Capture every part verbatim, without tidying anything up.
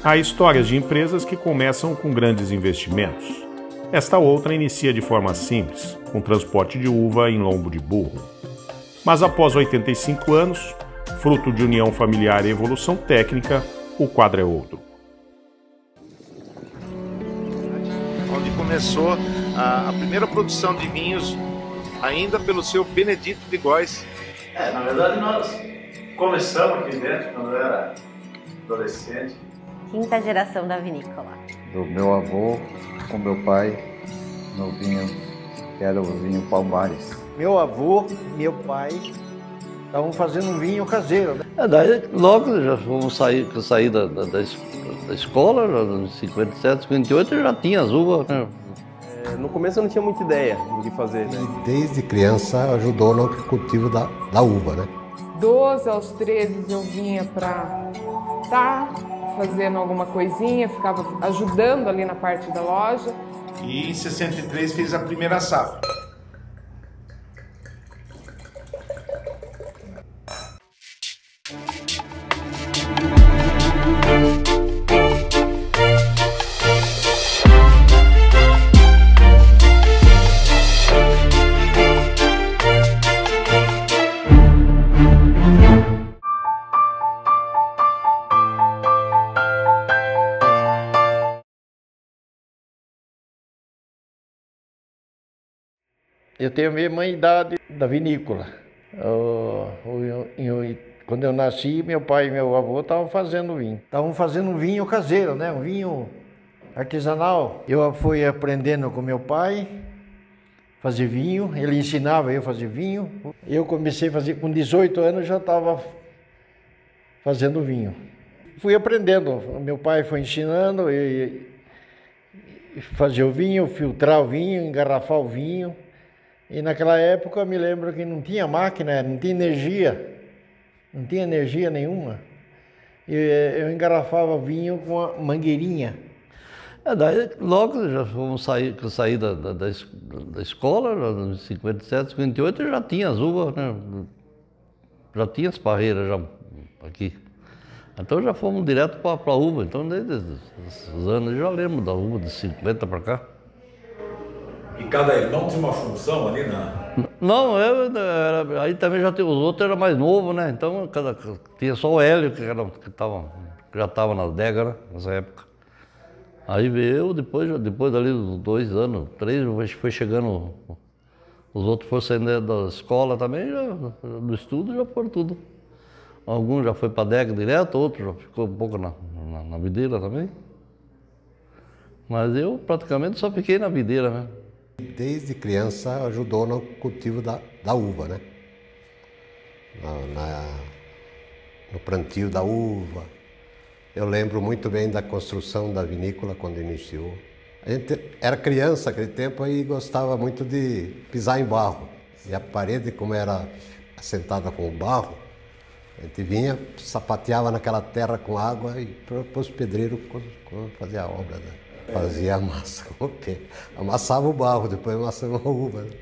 Há histórias de empresas que começam com grandes investimentos. Esta outra inicia de forma simples, com transporte de uva em lombo de burro. Mas após oitenta e cinco anos, fruto de união familiar e evolução técnica, o quadro é outro. Onde começou a, a primeira produção de vinhos, ainda pelo seu Benedito de Góes. É, na verdade nós começamos aqui dentro quando eu era adolescente. Quinta geração da vinícola. Do meu avô com meu pai no vinho, que era o vinho Palmares. Meu avô e meu pai estavam fazendo um vinho caseiro, né? É, daí logo já fomos sair, que eu saí da, da, da escola, em cinquenta e sete, cinquenta e oito, eu já tinha as uvas, né? É, no começo eu não tinha muita ideia do que fazer, né? Desde criança ajudou no cultivo da, da uva, né? doze aos treze eu vinha para estar fazendo alguma coisinha, ficava ajudando ali na parte da loja. E em sessenta e três fez a primeira safra. Eu tenho a mesma idade da vinícola. Eu, eu, eu, quando eu nasci, meu pai e meu avô estavam fazendo vinho. Estavam fazendo um vinho caseiro, né? Um vinho artesanal. Eu fui aprendendo com meu pai a fazer vinho, ele ensinava eu a fazer vinho. Eu comecei a fazer, com dezoito anos já estava fazendo vinho. Fui aprendendo, meu pai foi ensinando, e, e fazer o vinho, filtrar o vinho, engarrafar o vinho. E naquela época eu me lembro que não tinha máquina, não tinha energia, não tinha energia nenhuma. E eu engarrafava vinho com uma mangueirinha. É, daí logo já fomos sair, que eu saí da, da, da, da escola, em cinquenta e sete, cinquenta e oito, eu já tinha as uvas, né? Já tinha as parreiras já aqui. Então já fomos direto para a uva, então desde esses anos eu já lembro da uva de cinquenta para cá. E cada irmão tinha uma função ali na... Não, eu, era, aí também já tinha, os outros eram mais novos, né? Então cada, tinha só o Hélio, que, era, que, tava, que já estava nas décadas, nessa época. Aí veio, depois, depois dali uns dois anos, três, foi chegando, os outros foram saindo da escola também, já, do estudo já foram tudo. Alguns já foi para a adega direto, outros já ficou um pouco na, na, na videira também. Mas eu praticamente só fiquei na videira mesmo. Desde criança ajudou no cultivo da, da uva, né? Na, na, no plantio da uva. Eu lembro muito bem da construção da vinícola quando iniciou. A gente era criança naquele tempo e gostava muito de pisar em barro. E a parede, como era assentada com barro, a gente vinha, sapateava naquela terra com água e para os pedreiros fazer a obra, né? Fazia a massa com o pé. Amassava o barro, depois amassava a uva. Né?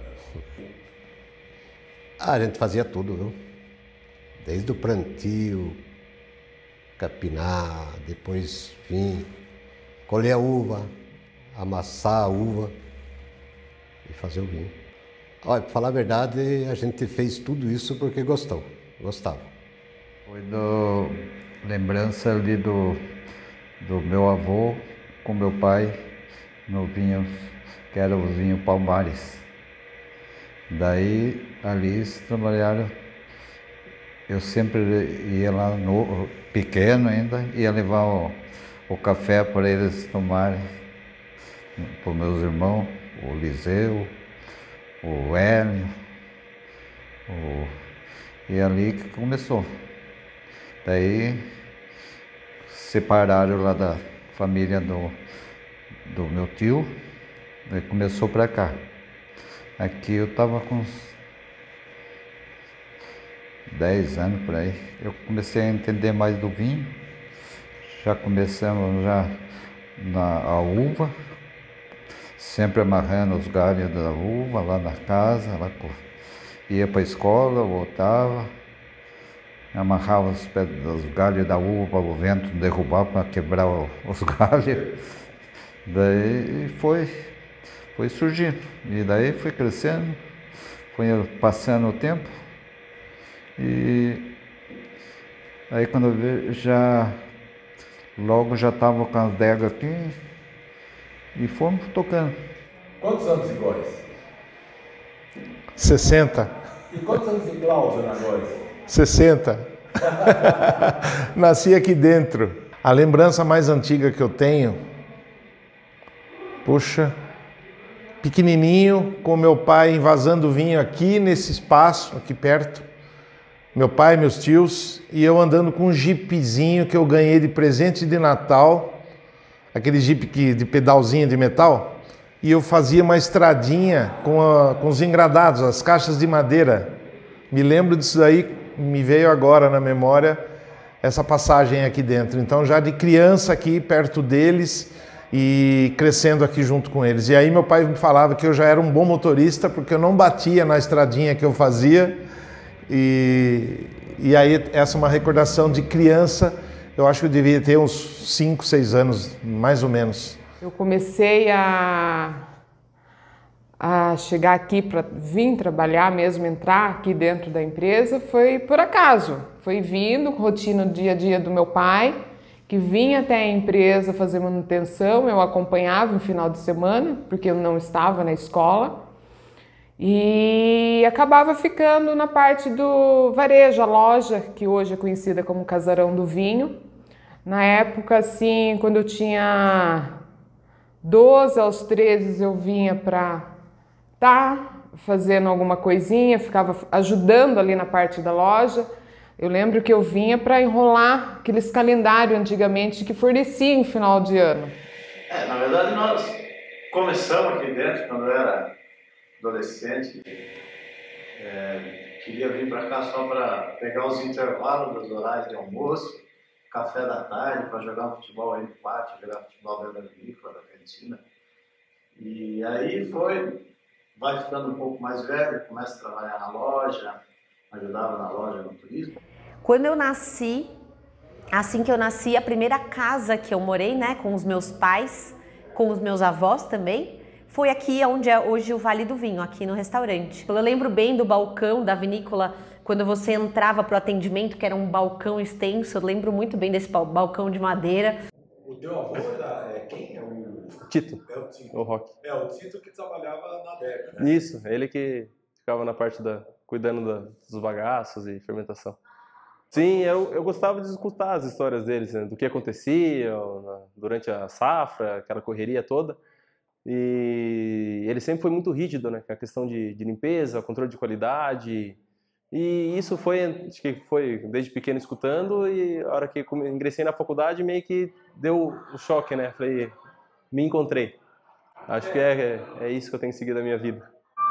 Ah, a gente fazia tudo, viu? Desde o plantio, capinar, depois vir, colher a uva, amassar a uva e fazer o vinho. Olha, para falar a verdade, a gente fez tudo isso porque gostou, gostava. Foi do lembrança ali do, do meu avô com meu pai no vinho, que era o vinho Palmares. Daí, ali eles trabalharam, eu sempre ia lá, no, pequeno ainda, ia levar o, o café para eles tomarem, para os meus irmãos, o Liseu, o Hélio, o, e ali que começou. Daí, separaram lá da família do, do meu tio, e começou para cá. Aqui eu estava com uns dez anos por aí. Eu comecei a entender mais do vinho. Já começamos já na a uva, sempre amarrando os galhos da uva lá na casa, lá, ia para a escola, voltava, amarrava os, pés, os galhos da uva para o vento derrubar, para quebrar o, os galhos. Daí foi, foi surgindo, e daí foi crescendo, foi passando o tempo, e aí quando eu vi, já, logo já estava com as adegas aqui, e fomos tocando. Quantos anos de Góis? sessenta. E quantos anos de Cláudio na Góis? sessenta. Nasci aqui dentro. A lembrança mais antiga que eu tenho, puxa, pequenininho, com meu pai envasando vinho aqui nesse espaço, aqui perto. Meu pai, meus tios, e eu andando com um jeepzinho que eu ganhei de presente de Natal, aquele jeep que, de pedalzinho de metal, e eu fazia uma estradinha com, a, com os engradados, as caixas de madeira. Me lembro disso daí, me veio agora na memória essa passagem aqui dentro. Então já de criança aqui perto deles e crescendo aqui junto com eles. E aí meu pai me falava que eu já era um bom motorista porque eu não batia na estradinha que eu fazia. E, e aí essa é uma recordação de criança, eu acho que eu devia ter uns cinco, seis anos, mais ou menos. Eu comecei a, a chegar aqui para vir trabalhar mesmo, entrar aqui dentro da empresa, foi por acaso. Foi vindo, rotina do dia a dia do meu pai, que vinha até a empresa fazer manutenção, eu acompanhava no final de semana, porque eu não estava na escola. E acabava ficando na parte do varejo, a loja, que hoje é conhecida como Casarão do Vinho. Na época, assim, quando eu tinha doze aos treze, eu vinha para estar fazendo alguma coisinha, ficava ajudando ali na parte da loja. Eu lembro que eu vinha para enrolar aqueles calendários antigamente que fornecia em final de ano. É, na verdade, nós começamos aqui dentro quando eu era adolescente, é, queria vir para cá só para pegar os intervalos dos horários de almoço, café da tarde, para jogar um futebol aí no pátio, jogar futebol dentro da vinícola, da cantina. E aí foi, vai ficando um pouco mais velho, começa a trabalhar na loja, ajudava na loja no turismo. Quando eu nasci, assim que eu nasci, a primeira casa que eu morei, né, com os meus pais, com os meus avós também, foi aqui onde é hoje o Vale do Vinho, aqui no restaurante. Eu lembro bem do balcão da vinícola, quando você entrava para o atendimento, que era um balcão extenso. Eu lembro muito bem desse balcão de madeira. O teu avô era é, quem? É o Tito. É o Tito. O Roque. É o Tito que trabalhava na adega, né? Isso, ele que ficava na parte da cuidando da, dos bagaços e fermentação. Sim, eu, eu gostava de escutar as histórias deles, né, do que acontecia durante a safra, aquela correria toda. E ele sempre foi muito rígido, né? A questão de, de limpeza, controle de qualidade. E isso foi, acho que foi desde pequeno escutando, e a hora que eu ingressei na faculdade meio que deu um choque, né? Falei, me encontrei. Acho que é, é, é isso que eu tenho que seguir da minha vida.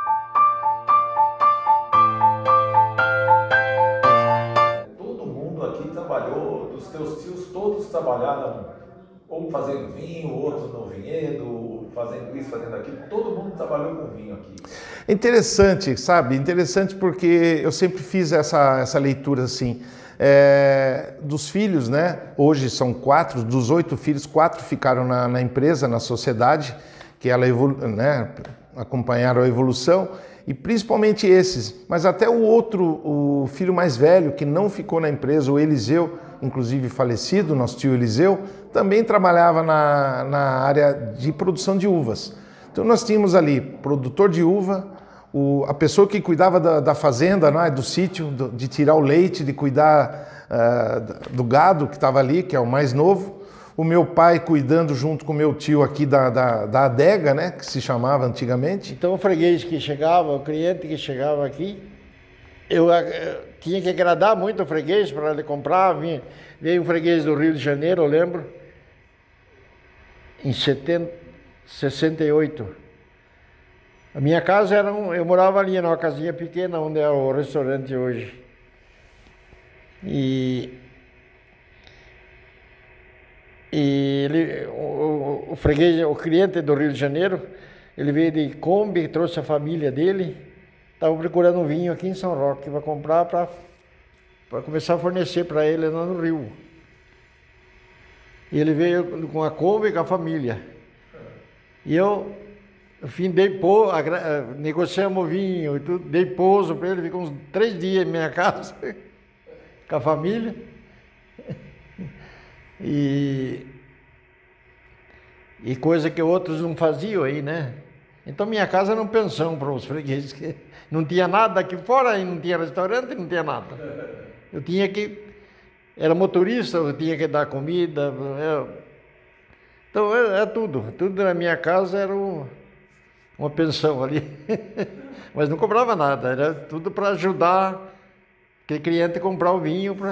Todo mundo aqui trabalhou, dos teus tios todos trabalharam, ou fazendo vinho, outros no vinhedo, fazendo isso, fazendo aquilo. Todo mundo trabalhou com vinho aqui. Interessante, sabe? Interessante porque eu sempre fiz essa, essa leitura assim, é, dos filhos, né? Hoje são quatro, dos oito filhos, quatro ficaram na, na empresa, na sociedade, que ela evolu né? acompanharam a evolução, e principalmente esses. Mas até o outro, o filho mais velho, que não ficou na empresa, o Eliseu, inclusive falecido, nosso tio Eliseu, também trabalhava na, na área de produção de uvas. Então nós tínhamos ali produtor de uva, o, a pessoa que cuidava da, da fazenda, não é? Do sítio, do, de tirar o leite, de cuidar uh, do gado que estava ali, que é o mais novo. O meu pai cuidando junto com o meu tio aqui da, da, da adega, né? Que se chamava antigamente. Então o freguês que chegava, o cliente que chegava aqui, eu, eu tinha que agradar muito o freguês para ele comprar. Vinha, veio um freguês do Rio de Janeiro, eu lembro, em setenta, sessenta e oito. A minha casa era um, eu morava ali numa casinha pequena onde é o restaurante hoje. E, e ele, o, o, o freguês, o cliente do Rio de Janeiro, ele veio de Kombi, trouxe a família dele. Estava procurando um vinho aqui em São Roque para comprar para para começar a fornecer para ele lá no Rio. E ele veio com a Kombi e com a família. E eu, no fim, dei pouso, negociamos o vinho e tudo, dei pouso para ele, ficou uns três dias em minha casa, com a família. E, e coisa que outros não faziam aí, né? Então minha casa era uma pensão para os fregueses, que não tinha nada aqui fora, não tinha restaurante, não tinha nada. Eu tinha que... Era motorista, eu tinha que dar comida. Eu, então é, é tudo. Tudo na minha casa era um, uma pensão ali. Mas não cobrava nada, era tudo para ajudar aquele cliente a comprar o vinho. Pra...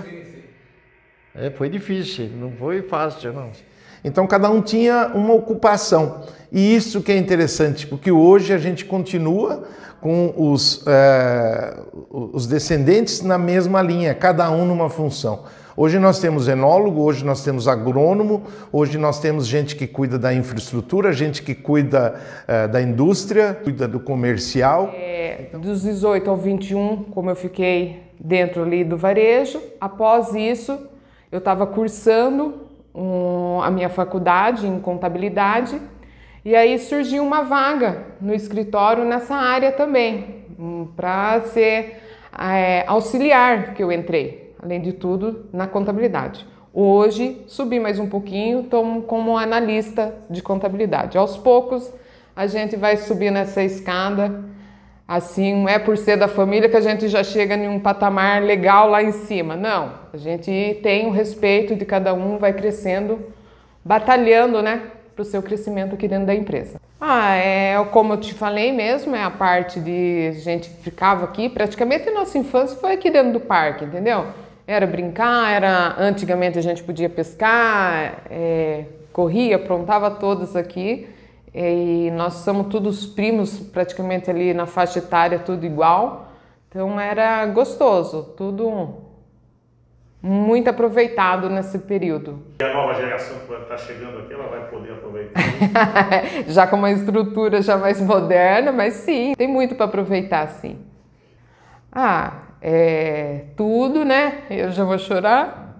É, foi difícil, não foi fácil, não. Então cada um tinha uma ocupação. E isso que é interessante, porque hoje a gente continua com os, é, os descendentes na mesma linha, cada um numa função. Hoje nós temos enólogo, hoje nós temos agrônomo, hoje nós temos gente que cuida da infraestrutura, gente que cuida é, da indústria, cuida do comercial. É, dos dezoito ao vinte e um, como eu fiquei dentro ali do varejo, após isso eu estava cursando um, a minha faculdade em contabilidade e aí surgiu uma vaga no escritório nessa área também, um, para ser é, auxiliar que eu entrei. Além de tudo, na contabilidade. Hoje, subi mais um pouquinho, estou como analista de contabilidade. Aos poucos, a gente vai subir nessa escada, assim, não é por ser da família que a gente já chega em um patamar legal lá em cima. Não, a gente tem o respeito de cada um, vai crescendo, batalhando, né, para o seu crescimento aqui dentro da empresa. Ah, é como eu te falei mesmo, é a parte de a gente ficava aqui, praticamente a nossa infância foi aqui dentro do parque, entendeu? Era brincar, era antigamente a gente podia pescar, é, corria, aprontava todos aqui. E nós somos todos primos, praticamente ali na faixa etária, tudo igual. Então era gostoso, tudo muito aproveitado nesse período. E a nova geração que está chegando aqui, ela vai poder aproveitar? Já com uma estrutura já mais moderna, mas sim, tem muito para aproveitar, sim. Ah... É, tudo, né? Eu já vou chorar.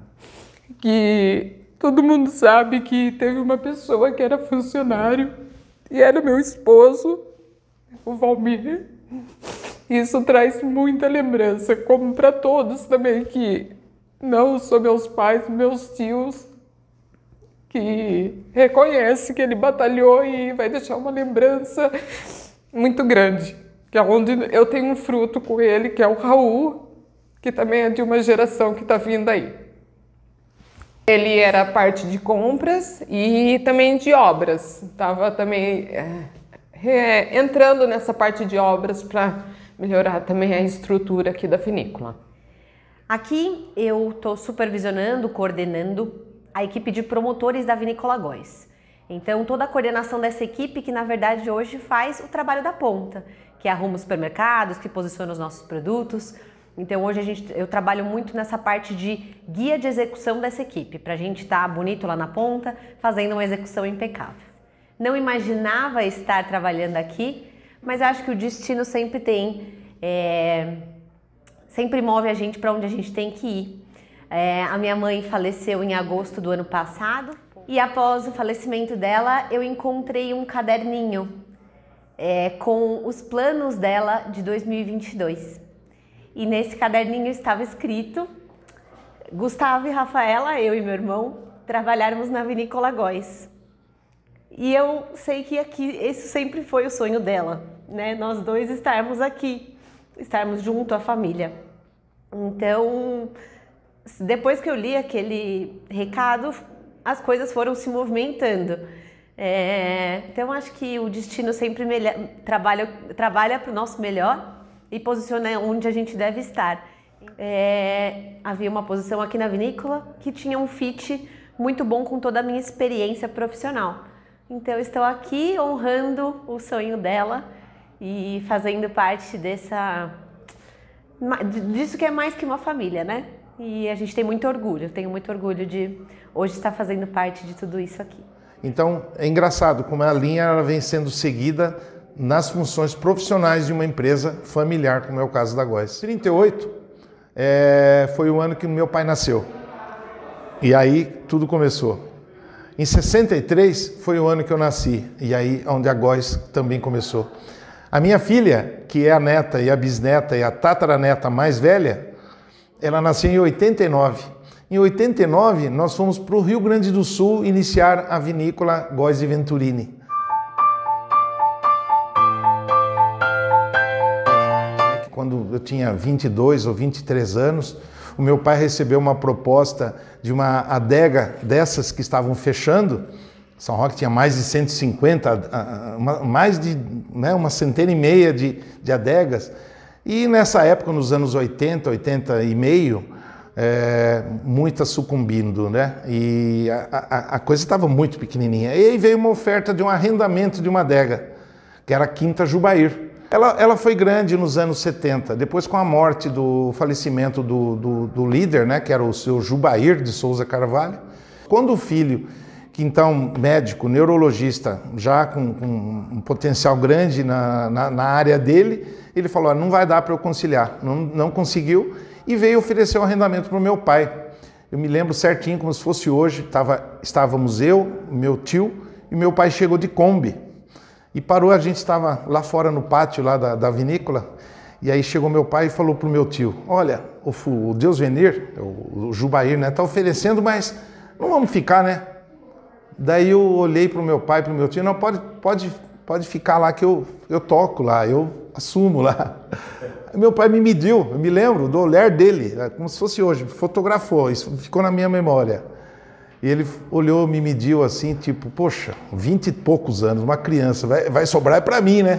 Que todo mundo sabe que teve uma pessoa que era funcionário e era meu esposo, o Valmir. Isso traz muita lembrança, como para todos também, que não só meus pais, meus tios, que reconhece que ele batalhou e vai deixar uma lembrança muito grande. Que é onde eu tenho um fruto com ele, que é o Raul, que também é de uma geração que está vindo aí. Ele era parte de compras e também de obras. Estava também é, é, entrando nessa parte de obras para melhorar também a estrutura aqui da vinícola. Aqui eu estou supervisionando, coordenando a equipe de promotores da Vinícola Góes. Então toda a coordenação dessa equipe que na verdade hoje faz o trabalho da ponta, que arruma os supermercados, que posiciona os nossos produtos. Então hoje a gente, eu trabalho muito nessa parte de guia de execução dessa equipe, para a gente estar bonito lá na ponta, fazendo uma execução impecável. Não imaginava estar trabalhando aqui, mas acho que o destino sempre tem, é, sempre move a gente para onde a gente tem que ir. É, a minha mãe faleceu em agosto do ano passado e após o falecimento dela eu encontrei um caderninho É, com os planos dela de dois mil e vinte e dois. E nesse caderninho estava escrito: Gustavo e Rafaela, eu e meu irmão, trabalharmos na Vinícola Góes. E eu sei que aqui, esse sempre foi o sonho dela, né? Nós dois estarmos aqui, estarmos junto à família. Então, depois que eu li aquele recado, as coisas foram se movimentando. É, então acho que o destino sempre melhor, trabalha, trabalha para o nosso melhor e posiciona onde a gente deve estar. É, havia uma posição aqui na vinícola que tinha um fit muito bom com toda a minha experiência profissional. Então eu estou aqui honrando o sonho dela e fazendo parte dessa, disso que é mais que uma família, né? E a gente tem muito orgulho, eu tenho muito orgulho de hoje estar fazendo parte de tudo isso aqui. Então, é engraçado como a linha ela vem sendo seguida nas funções profissionais de uma empresa familiar, como é o caso da Góes. Em trinta e oito, é, foi o ano que meu pai nasceu. E aí tudo começou. Em sessenta e três foi o ano que eu nasci, e aí onde a Góis também começou. A minha filha, que é a neta e a bisneta e a tataraneta mais velha, ela nasceu em oitenta e nove. Em oitenta e nove, nós fomos para o Rio Grande do Sul iniciar a vinícola Góis e Venturini. Quando eu tinha vinte e dois ou vinte e três anos, o meu pai recebeu uma proposta de uma adega dessas que estavam fechando. São Roque tinha mais de cento e cinquenta, mais de né, uma centena e meia de, de adegas. E nessa época, nos anos oitenta, oitenta e meio, é, muitas sucumbindo, né? E a, a, a coisa estava muito pequenininha. E aí veio uma oferta de um arrendamento de uma adega, que era a Quinta Jubair. Ela, ela foi grande nos anos setenta, depois com a morte, do falecimento do, do, do líder, né, que era o seu Jubair de Souza Carvalho. Quando o filho, que então médico, neurologista, já com, com um potencial grande na, na, na área dele, ele falou, não vai dar para eu conciliar, não, não conseguiu, e veio oferecer o arrendamento para o meu pai. Eu me lembro certinho, como se fosse hoje, tava, estávamos eu, meu tio, e meu pai chegou de Kombi. E parou, a gente estava lá fora no pátio lá da, da vinícola, e aí chegou meu pai e falou para o meu tio, olha, o, o Deus Venir, o, o Jubair, né, está oferecendo, mas não vamos ficar, né? Daí eu olhei para o meu pai, para o meu tio, não, pode, pode, pode ficar lá que eu, eu toco lá, eu assumo lá. Meu pai me mediu, eu me lembro do olhar dele, como se fosse hoje, fotografou, isso ficou na minha memória. E ele olhou, me mediu assim, tipo, poxa, vinte e poucos anos, uma criança, vai, vai sobrar para mim, né?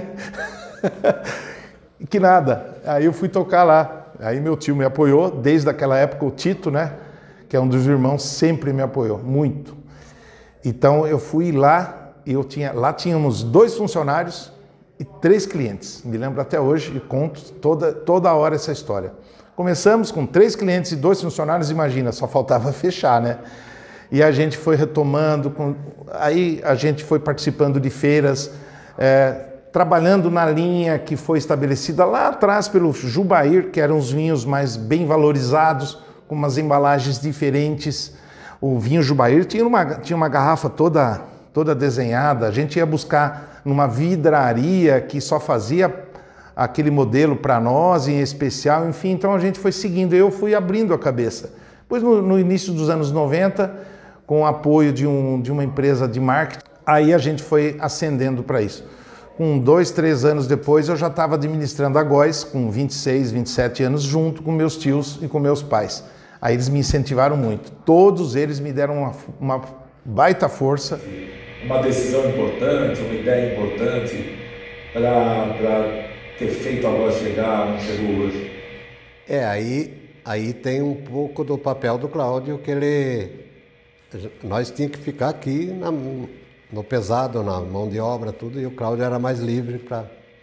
Que nada. Aí eu fui tocar lá. Aí meu tio me apoiou, desde aquela época o Tito, né? Que é um dos irmãos, sempre me apoiou, muito. Então eu fui lá, e eu tinha, lá tínhamos dois funcionários e três clientes. Me lembro até hoje e conto toda, toda hora essa história. Começamos com três clientes e dois funcionários, imagina, só faltava fechar, né? E a gente foi retomando, com... aí a gente foi participando de feiras, é, trabalhando na linha que foi estabelecida lá atrás pelo Jubair, que eram os vinhos mais bem valorizados, com umas embalagens diferentes. O vinho Jubair tinha uma, tinha uma garrafa toda, toda desenhada, a gente ia buscar numa vidraria que só fazia aquele modelo para nós, em especial, enfim, então a gente foi seguindo, eu fui abrindo a cabeça. Depois, no, no início dos anos noventa, com o apoio de, um, de uma empresa de marketing, aí a gente foi ascendendo para isso. Com dois, três anos depois, eu já estava administrando a Góis, com vinte e seis, vinte e sete anos, junto com meus tios e com meus pais. Aí eles me incentivaram muito. Todos eles me deram uma, uma baita força. Uma decisão importante, uma ideia importante para ter feito a Góis chegar onde chegou hoje. É, aí, aí tem um pouco do papel do Cláudio, que ele... Nós tínhamos que ficar aqui na, no pesado, na mão de obra, tudo, e o Cláudio era mais livre para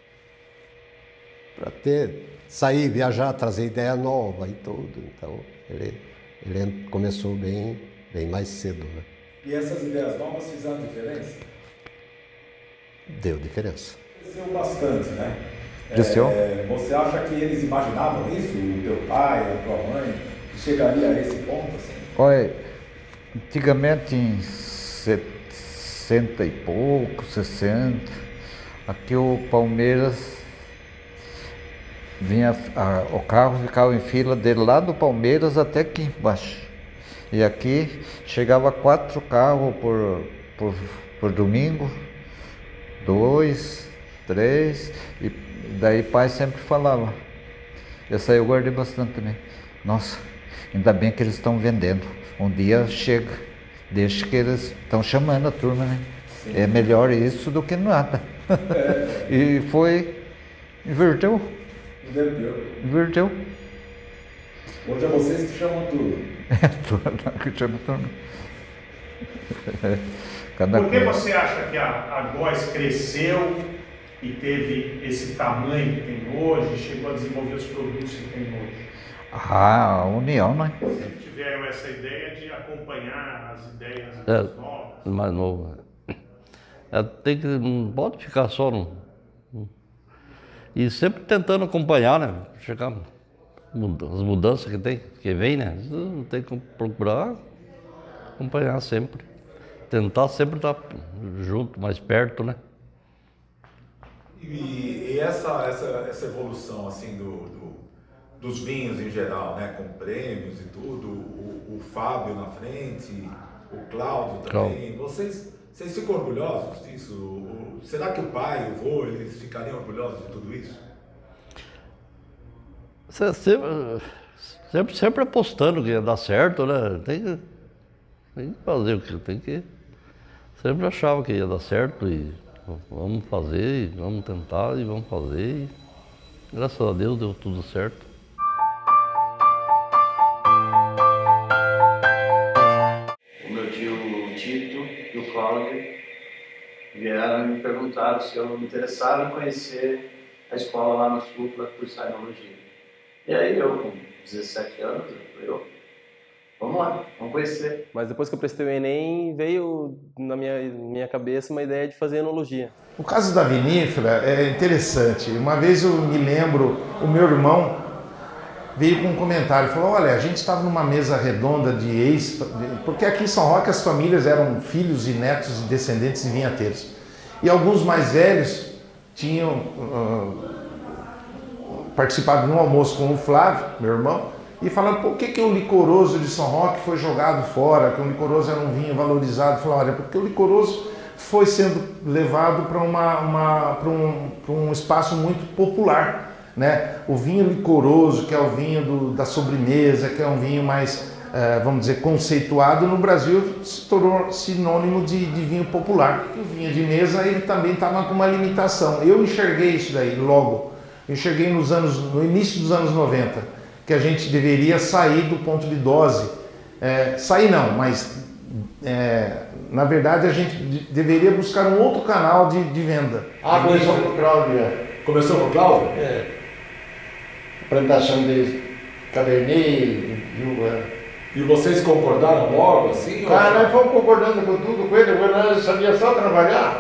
para ter, sair, viajar, trazer ideia nova e tudo. Então, ele, ele começou bem, bem mais cedo, né? E essas ideias novas fizeram diferença? Deu diferença. Cresceu bastante, né? Cresceu? É, você acha que eles imaginavam isso, o teu pai, a tua mãe, que chegaria a esse ponto, assim? Olha, antigamente em sessenta e pouco, sessenta, aqui o Palmeiras vinha, a, o carro ficava em fila de lá do Palmeiras até aqui embaixo. E aqui chegava quatro carros por, por, por domingo, dois, três, e daí pai sempre falava. Essa aí eu guardei bastante também. Nossa, ainda bem que eles estão vendendo. Um dia chega, deixa que eles estão chamando a turma, né? Sim. É melhor isso do que nada. É. E foi, inverteu. Inverteu. Inverteu. Hoje é vocês que chamam tudo. É, tudo que chama tudo. Cada Por que coisa. Você acha que a, a Góis cresceu e teve esse tamanho que tem hoje, chegou a desenvolver os produtos que tem hoje? Ah, a união, né? Sempre tiveram essa ideia de acompanhar as ideias é, mais novas. Mais novo. É, tem que, não pode ficar só no... E sempre tentando acompanhar, né? Chegar as mudanças que tem, que vem, né? Tem que procurar acompanhar sempre. Tentar sempre estar junto, mais perto, né? E, e essa, essa, essa evolução assim do, do, dos vinhos em geral, né? Com prêmios e tudo, o, o Fábio na frente, o Cláudio também, vocês, vocês ficam orgulhosos disso? O, será que o pai, o vô, eles ficariam orgulhosos de tudo isso? Sempre, sempre, sempre apostando que ia dar certo, né? Tem que, tem que fazer o que tem que... Sempre achava que ia dar certo e vamos fazer, e vamos tentar e vamos fazer. E, graças a Deus deu tudo certo. O meu tio Tito e o Cláudio vieram e me perguntaram se eu me interessava em conhecer a escola lá no sul para cursar enologia. E aí eu, com dezessete anos, eu falei, eu, vamos lá, vamos conhecer. Mas depois que eu prestei o Enem, veio na minha, minha cabeça uma ideia de fazer enologia. O caso da vinífera é interessante. Uma vez eu me lembro, o meu irmão veio com um comentário, falou, olha, a gente estava numa mesa redonda de ex, porque aqui em São Roque as famílias eram filhos e netos e descendentes de vinhateiros. E alguns mais velhos tinham uh, participado de um almoço com o Flávio, meu irmão, e falando, por que, que o licoroso de São Roque foi jogado fora, que o licoroso era um vinho valorizado? Falaram, olha, porque o licoroso foi sendo levado para uma, uma, para um, para um espaço muito popular, né? O vinho licoroso, que é o vinho do, da sobremesa, que é um vinho mais, eh, vamos dizer, conceituado, no Brasil se tornou sinônimo de, de vinho popular. E o vinho de mesa, ele também estava com uma limitação. Eu enxerguei isso daí logo, eu enxerguei nos anos, no início dos anos noventa, que a gente deveria sair do ponto de dose. É, sair não, mas é, na verdade a gente de, deveria buscar um outro canal de, de venda. Ah, começou com o Cláudio. É. Começou com o Cláudio? É. Plantação de Cabernet, Uva. E vocês concordaram logo assim? Ah, ou... nós fomos concordando com tudo com ele, nós sabia só trabalhar.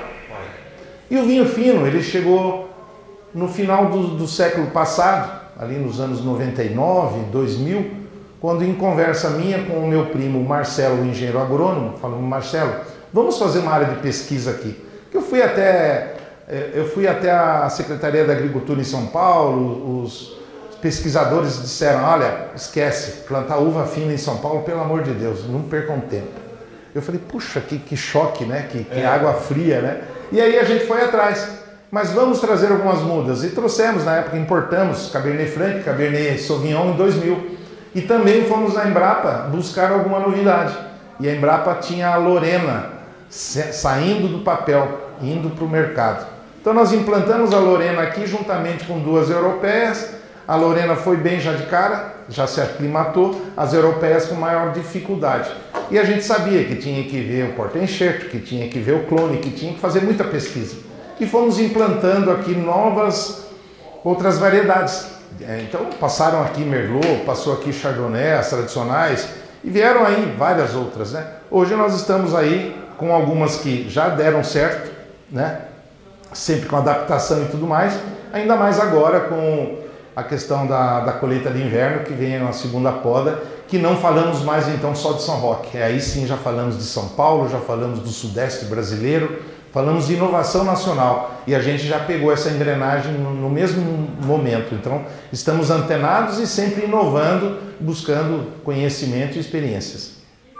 E o vinho fino, ele chegou no final do, do século passado, ali nos anos noventa e nove, dois mil, quando em conversa minha com o meu primo Marcelo, o engenheiro agrônomo, falando, Marcelo, vamos fazer uma área de pesquisa aqui. Eu fui até, eu fui até a Secretaria da Agricultura em São Paulo, os pesquisadores disseram, olha, esquece, plantar uva fina em São Paulo, pelo amor de Deus, não percam tempo. Eu falei, puxa, que, que choque, né? Que, que é. água fria, né? E aí a gente foi atrás. Mas vamos trazer algumas mudas. E trouxemos, na época, importamos Cabernet Franc, Cabernet Sauvignon em dois mil. E também fomos na Embrapa buscar alguma novidade. E a Embrapa tinha a Lorena saindo do papel, indo para o mercado. Então nós implantamos a Lorena aqui juntamente com duas europeias. A Lorena foi bem já de cara, já se aclimatou, as europeias com maior dificuldade. E a gente sabia que tinha que ver o porta-enxerto, que tinha que ver o clone, que tinha que fazer muita pesquisa. E fomos implantando aqui novas, outras variedades. Então passaram aqui Merlot, passou aqui Chardonnay, as tradicionais, e vieram aí várias outras, né? Hoje nós estamos aí com algumas que já deram certo, né? Sempre com adaptação e tudo mais, ainda mais agora com a questão da, da colheita de inverno, que vem a segunda poda, que não falamos mais então só de São Roque. Aí sim já falamos de São Paulo, já falamos do Sudeste brasileiro, falamos de inovação nacional e a gente já pegou essa engrenagem no, no mesmo momento. Então, estamos antenados e sempre inovando, buscando conhecimento e experiências.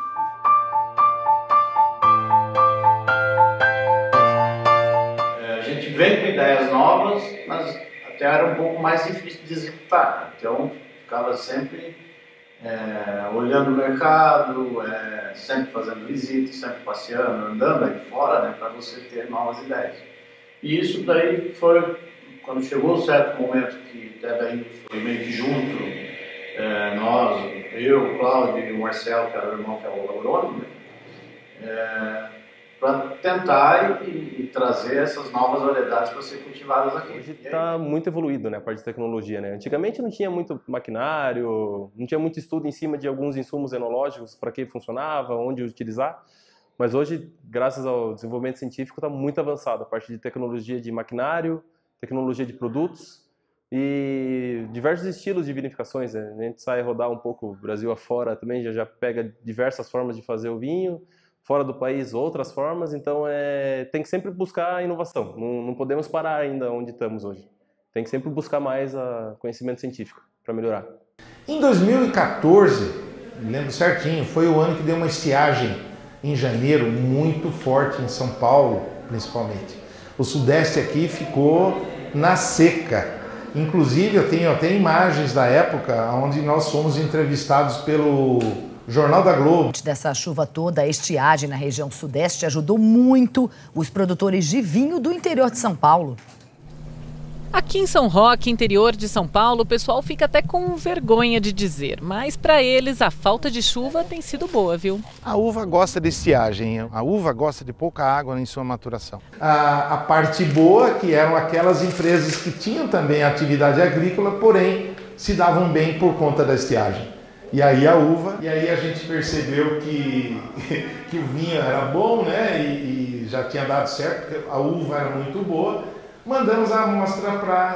É, a gente vem com ideias novas, mas até era um pouco mais difícil de executar. Então, ficava sempre é, olhando o mercado, é, sempre fazendo visitas, sempre passeando, andando aí fora, né, para você ter novas ideias. E isso daí foi, quando chegou um certo momento que até daí foi meio que junto, é, nós, eu, o Cláudio e o Marcelo, que era o irmão que é o agrônomo, é, para tentar e, e trazer essas novas variedades para serem cultivadas aqui. Hoje está muito evoluído, né, a parte de tecnologia, né? Antigamente não tinha muito maquinário, não tinha muito estudo em cima de alguns insumos enológicos, para que funcionava, onde utilizar, mas hoje, graças ao desenvolvimento científico, está muito avançado a parte de tecnologia de maquinário, tecnologia de produtos E diversos estilos de vinificações, né? A gente sai rodar um pouco o Brasil afora também, já, já pega diversas formas de fazer o vinho, fora do país outras formas, então é, tem que sempre buscar inovação, não, não podemos parar ainda onde estamos hoje. Tem que sempre buscar mais a conhecimento científico para melhorar. Em dois mil e quatorze, me lembro certinho, foi o ano que deu uma estiagem em janeiro muito forte em São Paulo, principalmente. O Sudeste aqui ficou na seca. Inclusive, eu tenho até imagens da época onde nós fomos entrevistados pelo Jornal da Globo. Dessa chuva toda, a estiagem na região Sudeste ajudou muito os produtores de vinho do interior de São Paulo. Aqui em São Roque, interior de São Paulo, o pessoal fica até com vergonha de dizer, mas para eles a falta de chuva tem sido boa, viu? A uva gosta de estiagem, a uva gosta de pouca água em sua maturação. A, a parte boa, que eram aquelas empresas que tinham também atividade agrícola, porém se davam bem por conta da estiagem. E aí a uva, e aí a gente percebeu que, que o vinho era bom, né, e, e já tinha dado certo, porque a uva era muito boa. Mandamos a amostra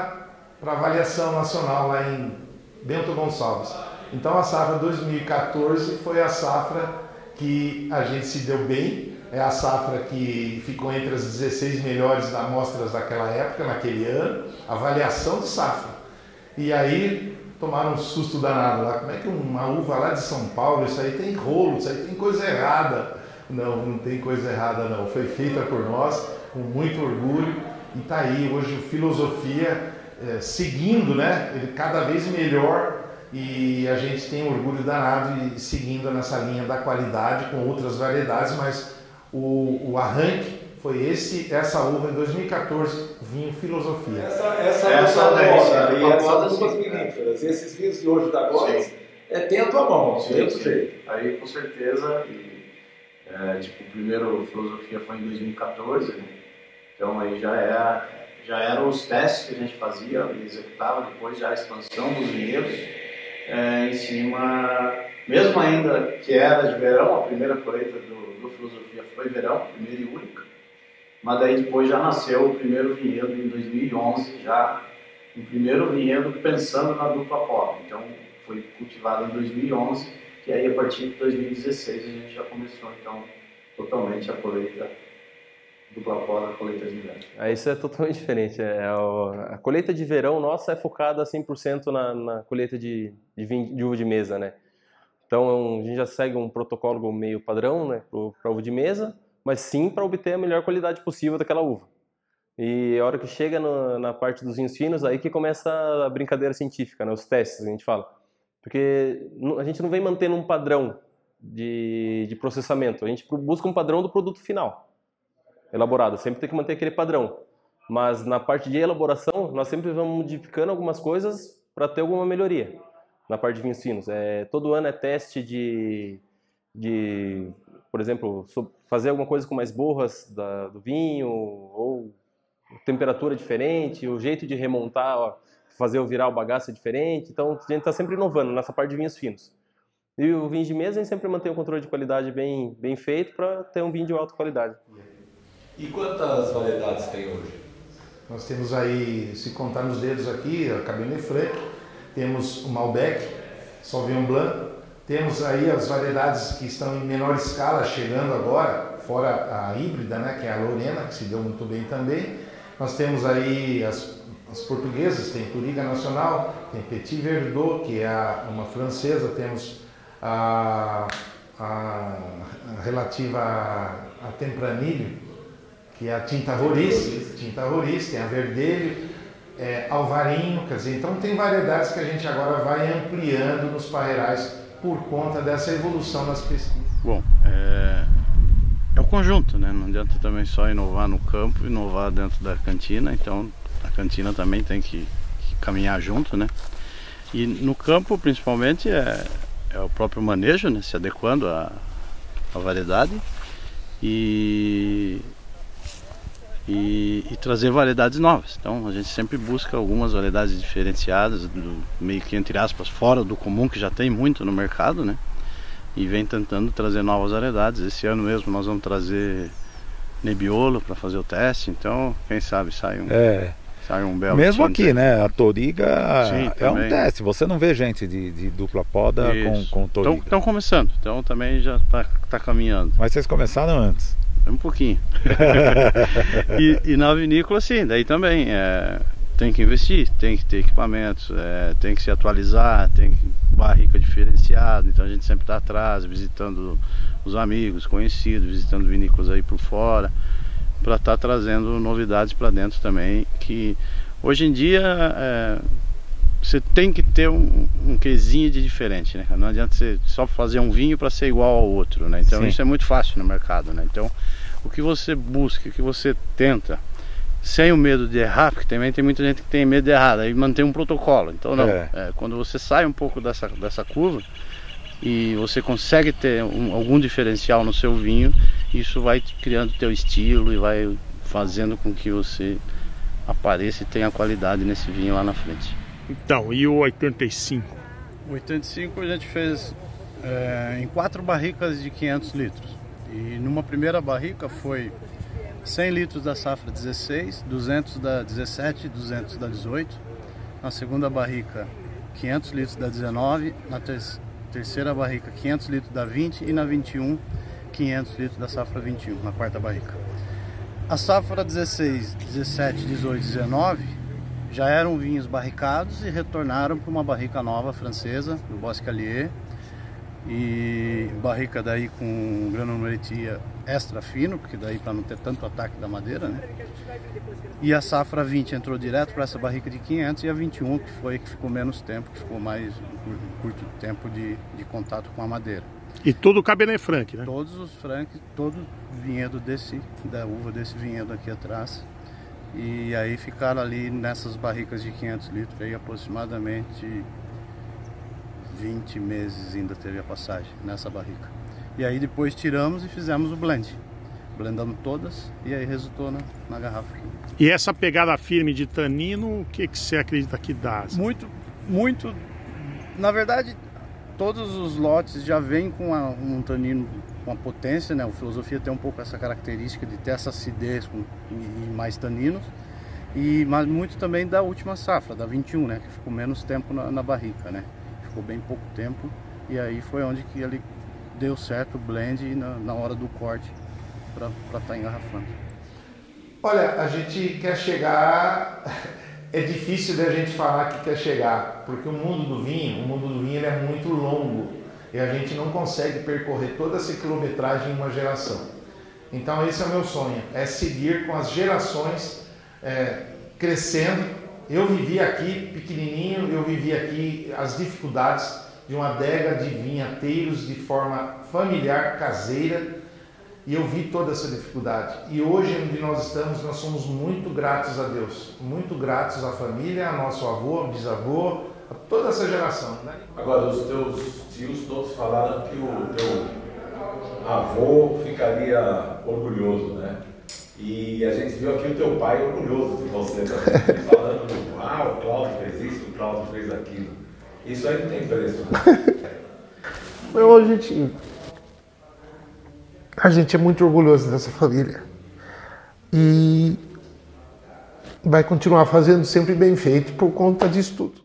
para avaliação nacional lá em Bento Gonçalves. Então a safra dois mil e quatorze foi a safra que a gente se deu bem, é a safra que ficou entre as dezesseis melhores amostras daquela época, naquele ano, avaliação de safra. E aí tomaram um susto danado lá, como é que uma uva lá de São Paulo, isso aí tem rolo, isso aí tem coisa errada. Não, não tem coisa errada não, foi feita por nós, com muito orgulho. E está aí hoje o Filosofia é, seguindo, né? Ele cada vez melhor e a gente tem orgulho danado e seguindo nessa linha da qualidade com outras variedades, mas o, o arranque foi esse, essa uva em dois mil e quatorze, vinho Filosofia. Essa, essa, essa moda, e essas uvas viníferas, esses vinhos de hoje da Góes, é, tem a tua mão, tem outro jeito. Aí com certeza, e, é, tipo, o primeiro Filosofia foi em dois mil e quatorze, né? Então aí já, era, já eram os testes que a gente fazia e executava, depois já a expansão dos vinhedos, é, em cima, mesmo ainda que era de verão, a primeira colheita do, do Filosofia foi verão, primeira e única, mas daí depois já nasceu o primeiro vinhedo em dois mil e onze, já o primeiro vinhedo pensando na dupla pó. Então foi cultivado em dois mil e onze, e aí a partir de dois mil e dezesseis a gente já começou então totalmente a colheita dupla pó da colheita de inverno. Ah, isso é totalmente diferente. É, o, a colheita de verão nossa é focada cem por cento na, na colheita de, de, vinho, de uva de mesa, né? Então a gente já segue um protocolo meio padrão, né, para uva de mesa, mas sim para obter a melhor qualidade possível daquela uva. E a hora que chega no, na parte dos vinhos finos, aí que começa a brincadeira científica, né, os testes, a gente fala. Porque a gente não vem mantendo um padrão de, de processamento, a gente busca um padrão do produto final elaborado, sempre tem que manter aquele padrão. Mas na parte de elaboração, nós sempre vamos modificando algumas coisas para ter alguma melhoria na parte de vinhos finos. É, todo ano é teste de, de, por exemplo, fazer alguma coisa com mais borras da, do vinho, ou temperatura diferente, o jeito de remontar, ó, fazer o virar o bagaço é diferente. Então a gente está sempre inovando nessa parte de vinhos finos. E o vinho de mesa a gente sempre mantém um controle de qualidade bem, bem feito para ter um vinho de alta qualidade. E quantas variedades tem hoje? Nós temos aí, se contar nos dedos aqui, a Cabernet Franc, temos o Malbec, Sauvignon Blanc, temos aí as variedades que estão em menor escala chegando agora, fora a híbrida, né, que é a Lorena, que se deu muito bem também. Nós temos aí as, as portuguesas, tem Touriga Nacional, tem Petit Verdot, que é a, uma francesa, temos a, a, a relativa a, a Tempranillo, que é a Tinta Roriz, Tinta Roriz, tem a Verdelho, é, Alvarinho, quer dizer, então tem variedades que a gente agora vai ampliando nos parreirais por conta dessa evolução nas pesquisas. Bom, é, é o conjunto, né? Não adianta também só inovar no campo, inovar dentro da cantina, então a cantina também tem que, que caminhar junto, né? E no campo, principalmente, é, é o próprio manejo, né? Se adequando à, à variedade e... E, e trazer variedades novas. Então a gente sempre busca algumas variedades diferenciadas, do, meio que entre aspas, fora do comum, que já tem muito no mercado, né? E vem tentando trazer novas variedades. Esse ano mesmo nós vamos trazer Nebbiolo para fazer o teste, então quem sabe sai um, é, sai um belo Mesmo tinta. aqui, né? A Toriga Sim, é um também. teste. Você não vê gente de, de dupla poda com, com Toriga. Estão começando, então também já está tá caminhando. Mas vocês começaram antes? Um pouquinho. e, e na vinícola, sim, daí também é, tem que investir, tem que ter equipamentos, é, tem que se atualizar, tem que barrica diferenciada, então a gente sempre está atrás, visitando os amigos, conhecidos, visitando vinícolas aí por fora, para estar tá trazendo novidades para dentro também, que hoje em dia é, você tem que ter um, um quesinho de diferente, né? Não adianta você só fazer um vinho para ser igual ao outro, né? Então Sim. isso é muito fácil no mercado, né? Então o que você busca, o que você tenta, sem o medo de errar, porque também tem muita gente que tem medo de errar, aí mantém um protocolo. Então não, é. É, quando você sai um pouco dessa, dessa curva e você consegue ter um, algum diferencial no seu vinho, isso vai criando teu estilo e vai fazendo com que você apareça e tenha qualidade nesse vinho lá na frente. Então, e o oitenta e cinco? O oitenta e cinco a gente fez é, em quatro barricas de quinhentos litros. E numa primeira barrica foi cem litros da safra dezesseis, duzentos da dezessete e duzentos da dezoito. Na segunda barrica, quinhentos litros da dezenove. Na ter terceira barrica, quinhentos litros da vinte. E na vinte e um, quinhentos litros da safra vinte e um, na quarta barrica. A safra dezesseis, dezessete, dezoito e dezenove já eram vinhos barricados e retornaram para uma barrica nova francesa, do Bosque Allier. E barrica daí com granulometria extra fino, porque daí para não ter tanto ataque da madeira, né? E a safra vinte entrou direto para essa barrica de quinhentos e a vinte e um que foi que ficou menos tempo, que ficou mais um curto tempo de, de contato com a madeira. E tudo Cabernet Franc, né? Todos os Franc, todo vinhedo desse, da uva desse vinhedo aqui atrás. E aí ficaram ali nessas barricas de quinhentos litros aí aproximadamente vinte meses ainda teve a passagem nessa barrica. E aí depois tiramos e fizemos o blend. Blendamos todas e aí resultou na, na garrafa. E essa pegada firme de tanino, o que, que você acredita que dá? Muito, muito. Na verdade, todos os lotes já vêm com a, um tanino com a potência, né? O Filosofia tem um pouco essa característica de ter essa acidez com, e, e mais taninos. E, mas muito também da última safra, da vinte e um, né? Que ficou menos tempo na, na barrica, né? Ficou bem pouco tempo e aí foi onde que ele deu certo o blend na, na hora do corte para estar tá engarrafando. Olha, a gente quer chegar, é difícil de a gente falar que quer chegar, porque o mundo do vinho, o mundo do vinho ele é muito longo e a gente não consegue percorrer toda essa quilometragem em uma geração. Então esse é o meu sonho, é seguir com as gerações é, crescendo. Eu vivi aqui pequenininho, eu vivi aqui as dificuldades de uma adega de vinhateiros de forma familiar, caseira, e eu vi toda essa dificuldade. E hoje, onde nós estamos, nós somos muito gratos a Deus, muito gratos à família, ao nosso avô, ao bisavô, a toda essa geração. Né? Agora, os teus tios todos falaram que o teu avô ficaria orgulhoso, né? E a gente viu aqui o teu pai orgulhoso de você também, falando, ah, o Cláudio fez isso, o Cláudio fez aquilo. Isso aí não tem preço. Né? Então, a gente, a gente é muito orgulhoso dessa família. E vai continuar fazendo sempre bem feito por conta disso tudo.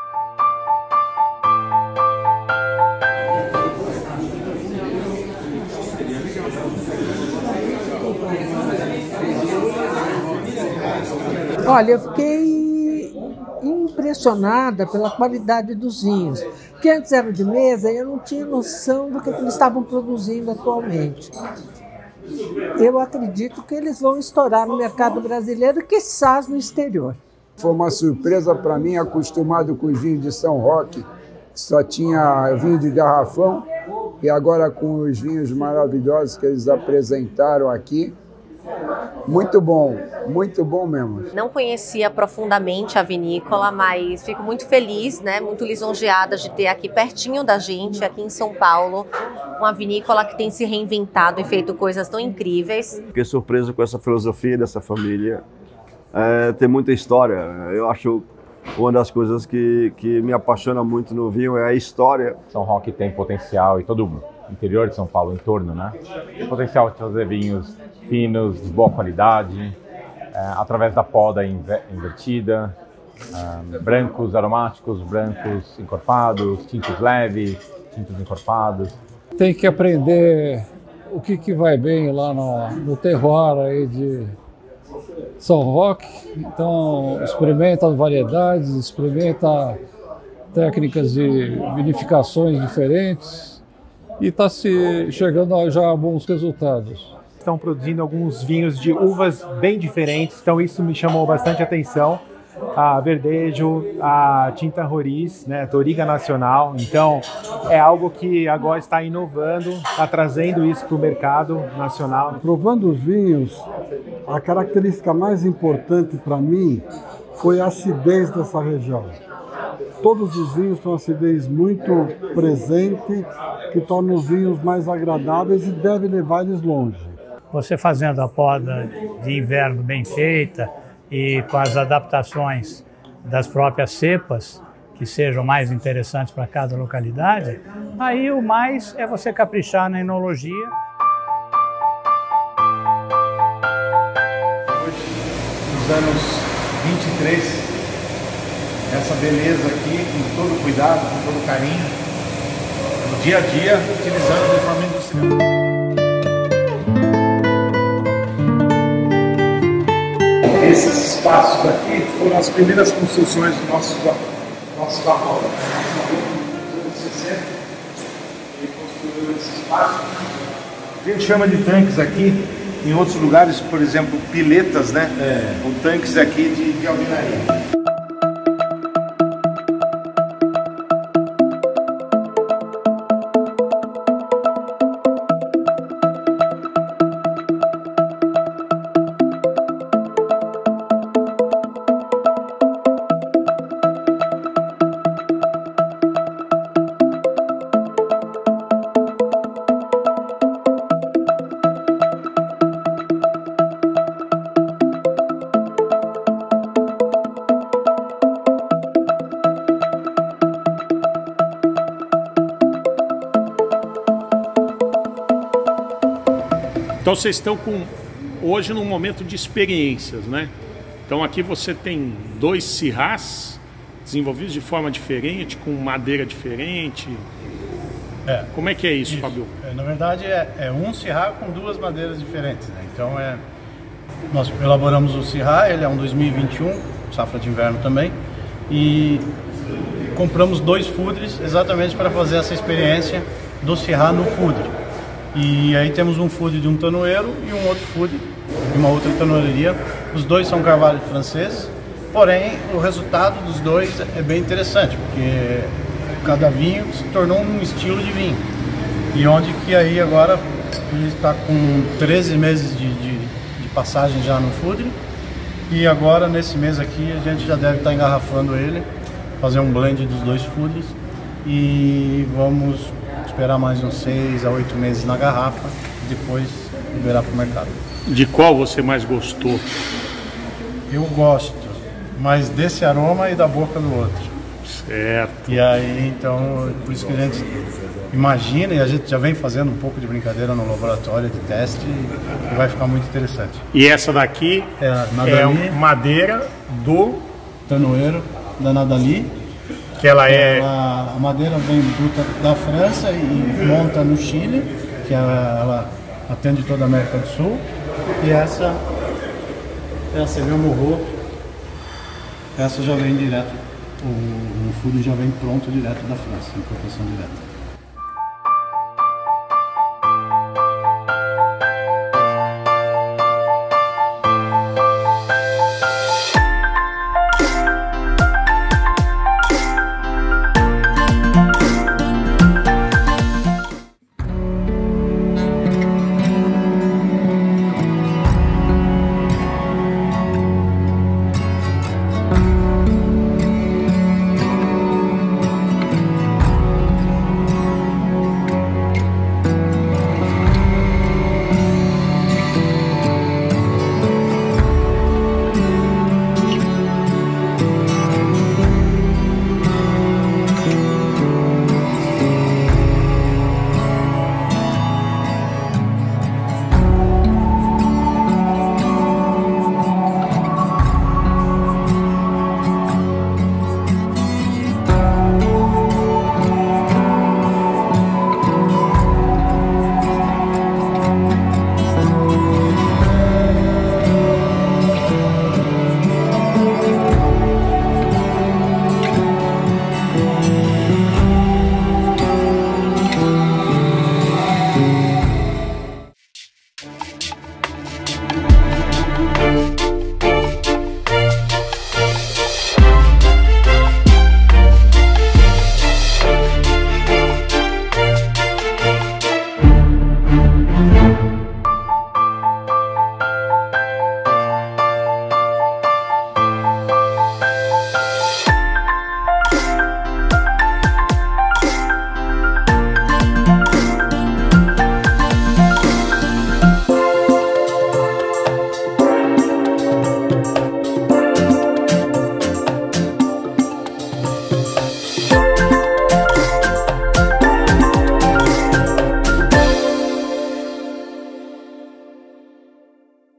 Olha, eu fiquei impressionada pela qualidade dos vinhos, que antes eram de mesa e eu não tinha noção do que eles estavam produzindo atualmente. Eu acredito que eles vão estourar no mercado brasileiro e quizás no exterior. Foi uma surpresa para mim, acostumado com os vinhos de São Roque, que só tinha vinho de garrafão, e agora com os vinhos maravilhosos que eles apresentaram aqui. Muito bom, muito bom mesmo. Não conhecia profundamente a vinícola, mas fico muito feliz, né, muito lisonjeada de ter aqui pertinho da gente, aqui em São Paulo, uma vinícola que tem se reinventado e feito coisas tão incríveis. Fiquei surpreso com essa filosofia dessa família. É, tem muita história. Eu acho uma das coisas que, que me apaixona muito no vinho é a história. São Roque tem potencial, e todo o interior de São Paulo, em torno, né? Tem potencial de fazer vinhos finos, de boa qualidade, é, através da poda inver invertida, é, brancos aromáticos, brancos encorpados, tintos leves, tintos encorpados. Tem que aprender o que, que vai bem lá no, no terroir aí de São Roque. Então, experimenta as variedades, experimenta técnicas de vinificações diferentes e está se chegando já a bons resultados. Estão produzindo alguns vinhos de uvas bem diferentes, então isso me chamou bastante atenção. A Verdejo, a Tinta Roriz, né, Touriga Nacional. Então é algo que agora está inovando, está trazendo isso para o mercado nacional. Provando os vinhos, a característica mais importante para mim foi a acidez dessa região. Todos os vinhos têm uma acidez muito presente, que torna os vinhos mais agradáveis e deve levar eles longe. Você fazendo a poda de inverno bem feita e com as adaptações das próprias cepas, que sejam mais interessantes para cada localidade, aí o mais é você caprichar na enologia. Nos anos vinte e três, essa beleza aqui, com todo cuidado, com todo carinho, no dia a dia, utilizando de forma industrial. Esses espaços aqui foram as primeiras construções dos nossos, nossos avós. Nos anos sessenta, ele construiu esse espaço. A gente chama de tanques aqui, em outros lugares, por exemplo, piletas, né? É. Ou tanques aqui de, de alvenaria. Então vocês estão com, hoje num momento de experiências, né? Então aqui você tem dois Syrahs desenvolvidos de forma diferente, com madeira diferente. É. Como é que é isso, isso. Fábio? É, na verdade é, é um Syrah com duas madeiras diferentes, né? Então é, nós elaboramos o Syrah, ele é um dois mil e vinte e um, safra de inverno também, e compramos dois fudres exatamente para fazer essa experiência do Syrah no fudre. E aí temos um fudre de um tanoeiro e um outro fudre de uma outra tanoeria. Os dois são carvalho franceses, porém o resultado dos dois é bem interessante, porque cada vinho se tornou um estilo de vinho. E onde que aí agora ele está com treze meses de, de, de passagem já no fudre, e agora nesse mês aqui a gente já deve estar engarrafando ele, fazer um blend dos dois fudres, e vamos esperar mais uns seis a oito meses na garrafa e depois liberar para o mercado. De qual você mais gostou? Eu gosto, mas desse aroma e da boca do outro. Certo. E aí, então, por isso que a gente imagina, e a gente já vem fazendo um pouco de brincadeira no laboratório de teste, e vai ficar muito interessante. E essa daqui é, é madeira do tanoeiro da Nadali. Que ela é... Ela, a madeira vem bruta da França e monta no Chile, que ela, ela atende toda a América do Sul. E essa, essa é meu morro, essa já vem direto, o, o fudre já vem pronto direto da França, importação direta.